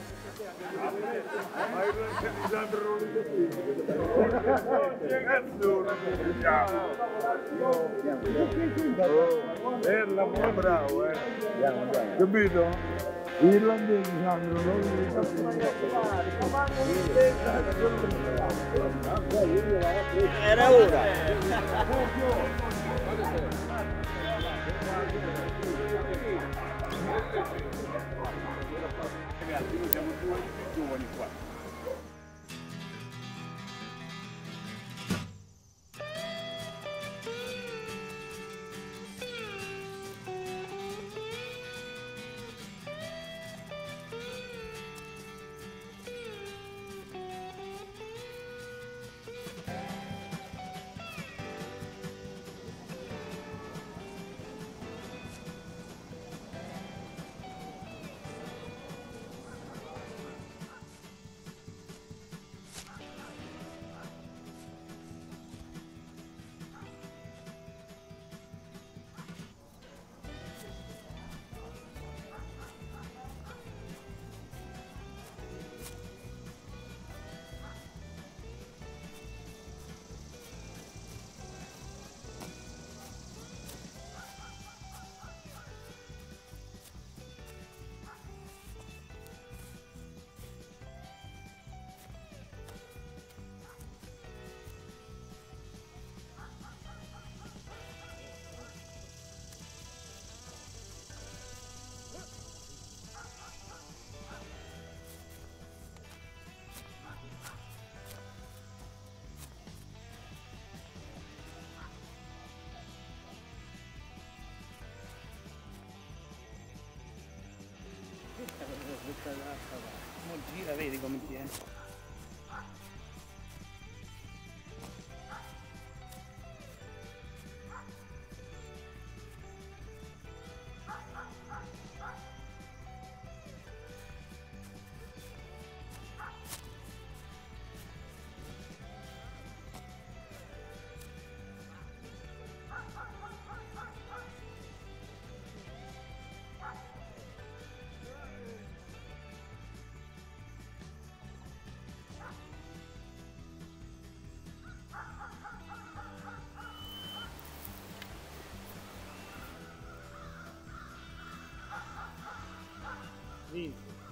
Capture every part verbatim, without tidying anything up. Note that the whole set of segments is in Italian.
Ma io non c'è di Sandro che cazzo non è lavoro bravo, eh. Capito? Gli irlandesi sanno era ora. Ragazzi, noi siamo due giovani qua. Non gira, vedi come tiene. Sì.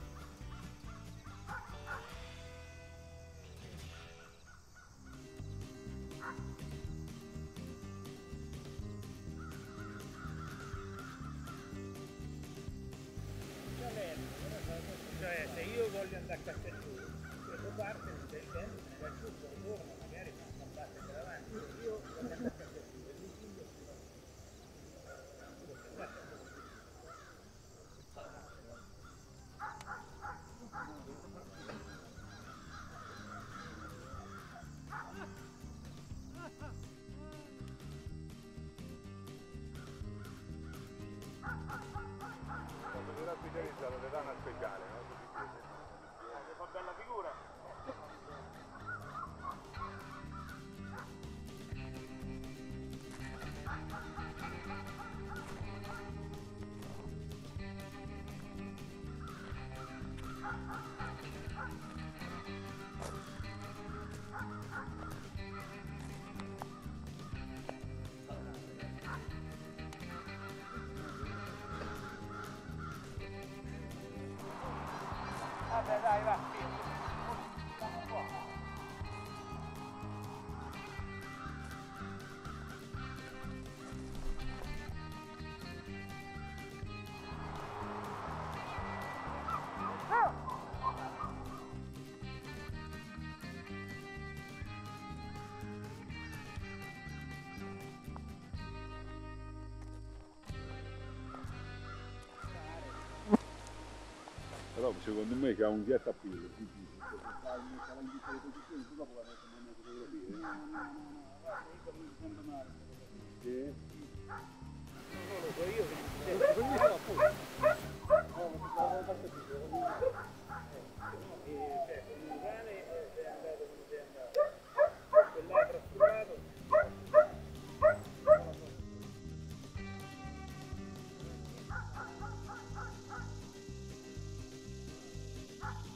Cioè, se io voglio andare a Castelnuovo, questa parte non c'è il tempo, me ne va giù, torno, magari non parte per avanti. Io voglio andare a Castelnuovo. Le dà una speciale, no? Che fa bella figura. Vabbè, dai, va. Però secondo me che ha un jet a più. Sì. Non lo so io che Ah!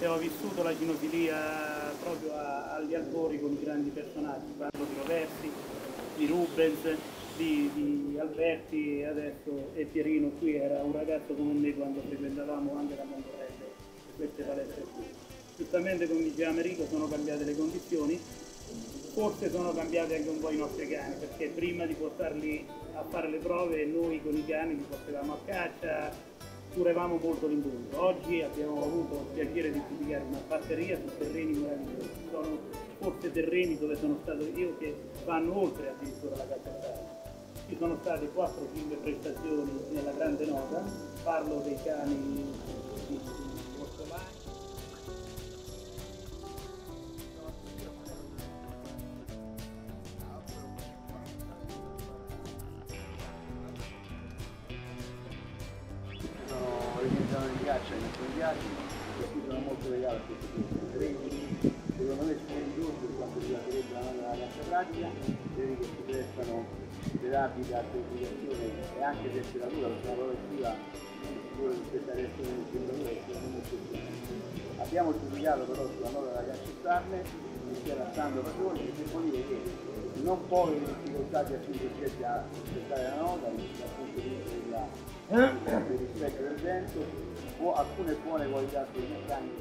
abbiamo vissuto la cinofilia proprio a, agli albori con i grandi personaggi, parlo di Roversi, di Rubens, di, di Alberti e adesso e Pierino qui era un ragazzo come me quando frequentavamo anche la Montorelle e queste palestre qui. Giustamente come diceva Americo sono cambiate le condizioni, forse sono cambiate anche un po' i nostri cani, perché prima di portarli a fare le prove noi con i cani li portavamo a caccia, curavamo molto l'incontro. Oggi abbiamo avuto il piacere di pubblicare una batteria su terreni meravigliosi, sono forse terreni dove sono stato io che vanno oltre addirittura la caccia. Ci sono state quattro cinque prestazioni nella grande nota, parlo dei cani di, di Ortolani. Sono organizzazioni di caccia in alcuni viaggi, questi sono molto legati a questi treni. Secondo me sono in dubbio quando si riguarderebbe la nota della caccia pratica, vedi che si prestano rapida certificazione e anche temperatura, perché una progressiva sicuro di questa reazione di temperatura è molto efficiente. Abbiamo giudicato però sulla nota della caccia starne, insieme a Sandro Padroni, che devo dire che non poche difficoltà di alcuni soggetti a rispettare la nota, dal punto di vista della, del rispetto del vento, o alcune buone qualità dei meccanici.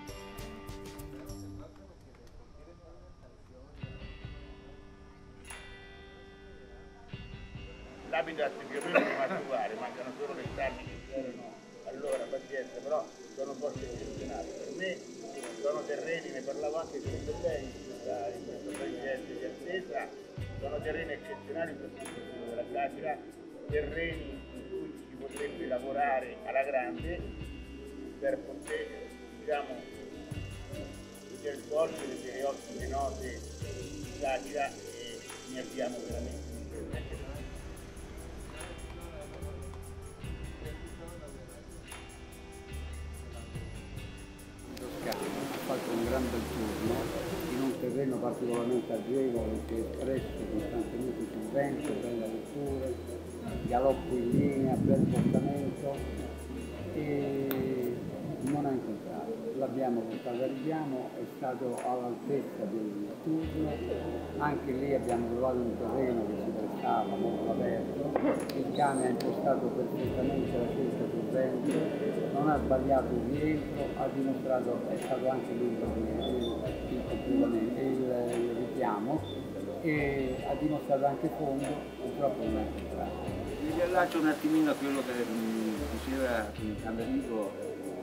L'habitat più o meno rimane uguale, mancano solo le strade che c'erano allora, pazienza, però sono posti eccezionali. Per me sono terreni, ne parlavo anche con lei in questo precedente di attesa, sono terreni eccezionali per il settore della L'Aquila, terreni in cui si potrebbe lavorare alla grande per poter, diciamo, vedere forte, vedere ottime note di L'Aquila e ne abbiamo veramente. Ha fatto un gran bel turno in un terreno particolarmente agevole che è espresso costantemente sul vento, bella lettura, galoppo in linea, bel portamento e non ha incontrato. L'abbiamo portato a Riviano, è stato all'altezza del turno, anche lì abbiamo trovato un terreno che si prestava molto aperto, il cane ha impostato perfettamente la scelta sul vento, non ha sbagliato il rientro, ha dimostrato, è stato anche libero il, il, il richiamo e ha dimostrato anche fondo, purtroppo non ha incontrato. Mi riallaccio un attimino a quello che diceva Americo.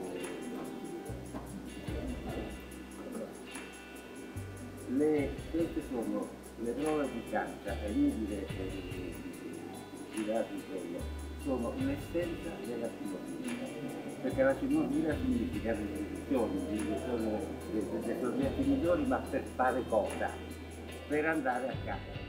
Le, queste sono le prove di caccia, è inutile di dati quello, sono l'essenza della filosofia, perché la filosofia significa ripetizioni, sono dei soggetti migliori, ma per fare cosa? Per andare a caccia.